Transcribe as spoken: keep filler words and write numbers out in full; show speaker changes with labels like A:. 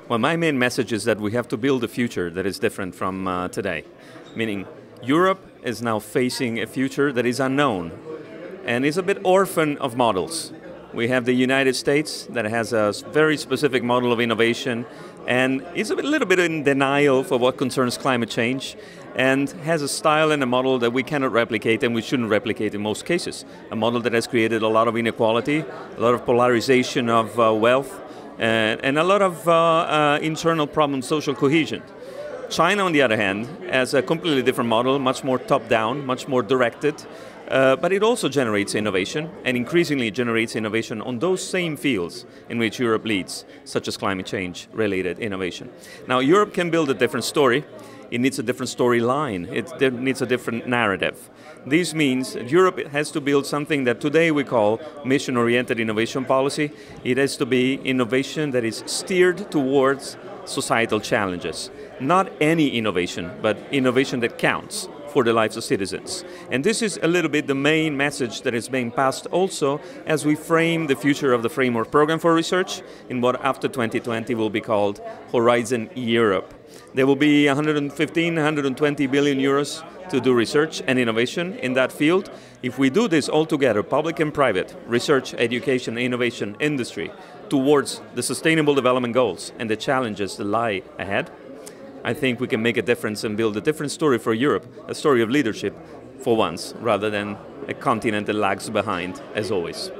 A: Well, my main message is that we have to build a future that is different from uh, today. Meaning, Europe is now facing a future that is unknown and is a bit orphan of models. We have the United States that has a very specific model of innovation and is a bit, little bit in denial for what concerns climate change and has a style and a model that we cannot replicate and we shouldn't replicate in most cases. A model that has created a lot of inequality, a lot of polarization of uh, wealth, and, and a lot of uh, uh, internal problems, social cohesion. China, on the other hand, has a completely different model, much more top-down, much more directed, uh, but it also generates innovation, and increasingly generates innovation on those same fields in which Europe leads, such as climate change-related innovation. Now, Europe can build a different story. It needs a different storyline. It needs a different narrative. This means that Europe has to build something that today we call mission-oriented innovation policy. It has to be innovation that is steered towards societal challenges. Not any innovation, but innovation that counts for the lives of citizens. And this is a little bit the main message that is being passed also as we frame the future of the Framework Program for Research in what after twenty twenty will be called Horizon Europe. There will be one hundred fifteen, one hundred twenty billion euros to do research and innovation in that field. If we do this all together, public and private, research, education, innovation, industry, towards the Sustainable Development Goals and the challenges that lie ahead, I think we can make a difference and build a different story for Europe, a story of leadership for once, rather than a continent that lags behind, as always.